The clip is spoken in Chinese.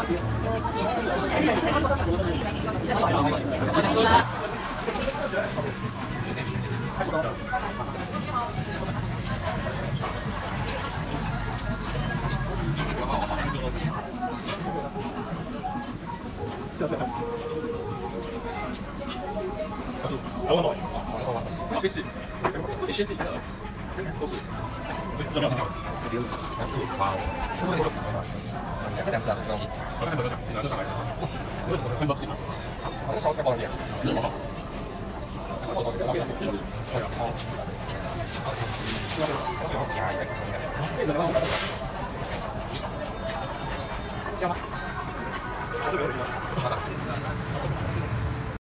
所以是，你先是一个，都是，这两条，哇，这两次啊，不容易。我看很多讲，拿这上来，为什么看到自己？我烧太高了点，好好。加一下，这样吗？